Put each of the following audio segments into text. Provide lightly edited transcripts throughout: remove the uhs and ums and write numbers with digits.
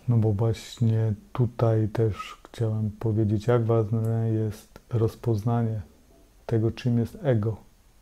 No bo właśnie tutaj też chciałem powiedzieć, jak ważne jest rozpoznanie tego, czym jest ego.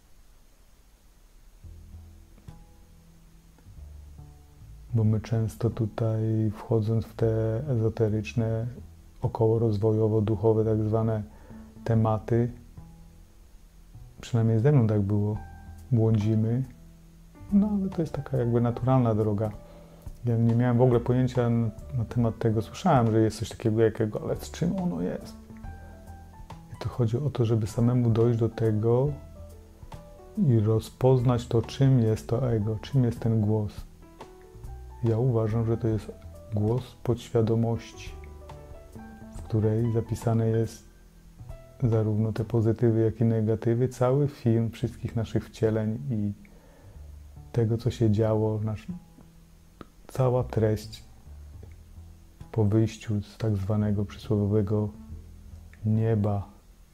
Bo my często tutaj, wchodząc w te ezoteryczne, okołorozwojowo-duchowe tak zwane tematy, przynajmniej ze mną tak było, błądzimy, no ale to jest taka jakby naturalna droga. Ja nie miałem w ogóle pojęcia na temat tego, słyszałem, że jest coś takiego jakiego, ale z czym ono jest? I to chodzi o to, żeby samemu dojść do tego i rozpoznać to, czym jest to ego, czym jest ten głos. Ja uważam, że to jest głos podświadomości, w której zapisane jest zarówno te pozytywy, jak i negatywy, cały film wszystkich naszych wcieleń i tego, co się działo, cała treść po wyjściu z tak zwanego przysłowiowego nieba,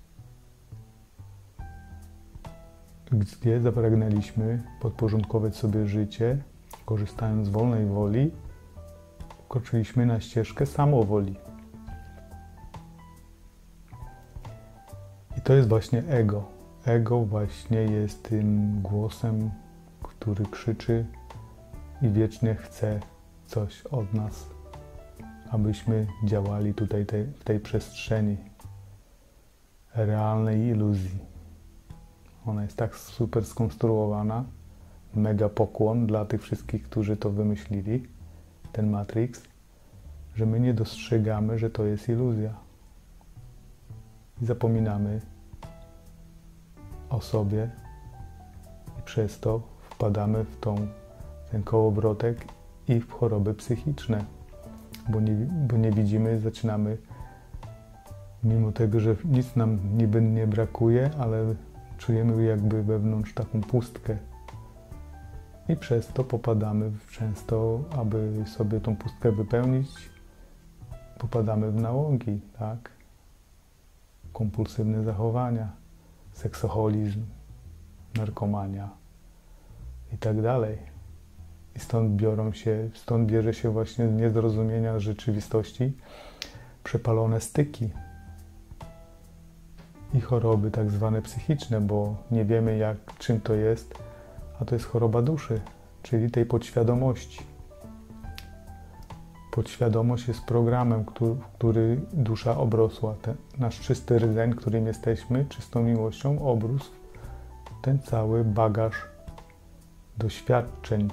gdzie zapragnęliśmy podporządkować sobie życie, korzystając z wolnej woli, wkroczyliśmy na ścieżkę samowoli. I to jest właśnie ego. Ego właśnie jest tym głosem, który krzyczy i wiecznie chce coś od nas, abyśmy działali tutaj w tej przestrzeni realnej iluzji. Ona jest tak super skonstruowana, mega pokłon dla tych wszystkich, którzy to wymyślili, ten Matrix, że my nie dostrzegamy, że to jest iluzja. I zapominamy o sobie i przez to wpadamy w ten kołowrotek i w choroby psychiczne, bo nie widzimy, zaczynamy, mimo tego, że nic nam niby nie brakuje, ale czujemy jakby wewnątrz taką pustkę. I przez to popadamy często, aby sobie tą pustkę wypełnić, popadamy w nałogi, tak? Kompulsywne zachowania, seksoholizm, narkomania i tak dalej. I stąd bierze się właśnie z niezrozumienia rzeczywistości przepalone styki i choroby tak zwane psychiczne, bo nie wiemy czym to jest, a to jest choroba duszy, czyli tej podświadomości. Podświadomość jest programem, który dusza obrosła. Ten nasz czysty rdzeń, którym jesteśmy, czystą miłością, obrósł ten cały bagaż doświadczeń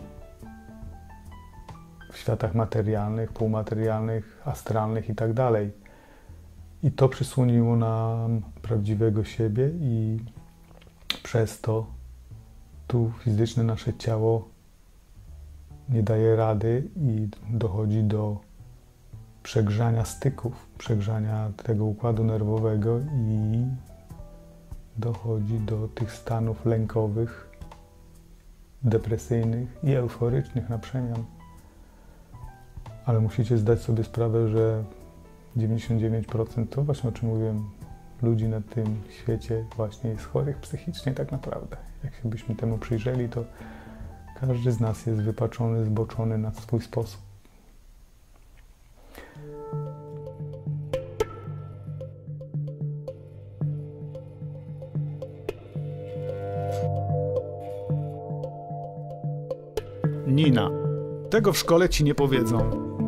w światach materialnych, półmaterialnych, astralnych i tak dalej. I to przysłoniło nam prawdziwego siebie i przez to tu fizyczne nasze ciało nie daje rady i dochodzi do przegrzania styków, przegrzania tego układu nerwowego i dochodzi do tych stanów lękowych, depresyjnych i euforycznych na przemian. Ale musicie zdać sobie sprawę, że 99% to właśnie o czym mówiłem, ludzi na tym świecie właśnie jest chorych psychicznie tak naprawdę. Jak się byśmy temu przyjrzeli, to każdy z nas jest wypaczony, zboczony na swój sposób. Nina. Tego w szkole ci nie powiedzą.